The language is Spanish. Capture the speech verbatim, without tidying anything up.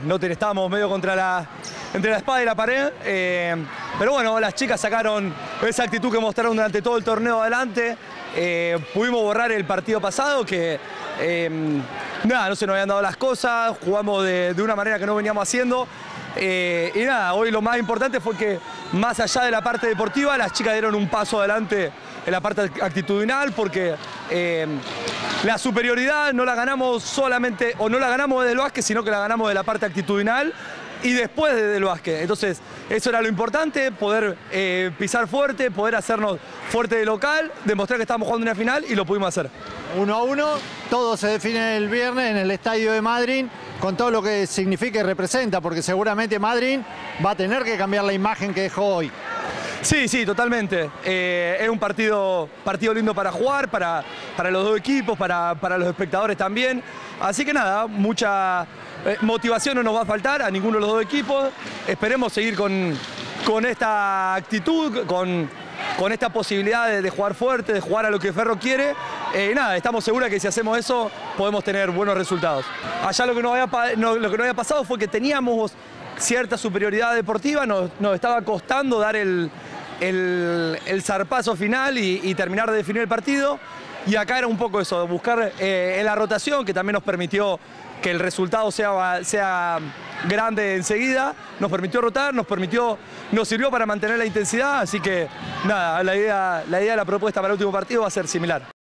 no te, estábamos medio contra la, entre la espada y la pared. Eh, pero bueno, las chicas sacaron esa actitud que mostraron durante todo el torneo adelante. Eh, pudimos borrar el partido pasado que eh, nada, no se nos habían dado las cosas, jugamos de, de una manera que no veníamos haciendo. Eh, y nada, hoy lo más importante fue que más allá de la parte deportiva, las chicas dieron un paso adelante en la parte actitudinal porque eh, la superioridad no la ganamos solamente, o no la ganamos desde el básquet, sino que la ganamos de la parte actitudinal y después desde el básquet. Entonces, eso era lo importante, poder eh, pisar fuerte, poder hacernos fuerte de local, demostrar que estábamos jugando una final y lo pudimos hacer. Uno a uno, todo se define el viernes en el estadio de Madryn, con todo lo que significa y representa, porque seguramente Madryn va a tener que cambiar la imagen que dejó hoy. Sí, sí, totalmente. Eh, es un partido, partido lindo para jugar, para, para los dos equipos, para, para los espectadores también. Así que nada, mucha eh, motivación no nos va a faltar a ninguno de los dos equipos. Esperemos seguir con, con esta actitud, con, con esta posibilidad de, de jugar fuerte, de jugar a lo que Ferro quiere. Eh, nada, estamos seguros que si hacemos eso podemos tener buenos resultados. Allá lo que nos había, no, lo que nos había pasado fue que teníamos cierta superioridad deportiva, nos, nos estaba costando dar el, el, el zarpazo final y, y terminar de definir el partido. Y acá era un poco eso, de buscar eh, en la rotación, que también nos permitió que el resultado sea, sea grande enseguida, nos permitió rotar, nos permitió, nos sirvió para mantener la intensidad, así que nada, la idea, la idea de la propuesta para el último partido va a ser similar.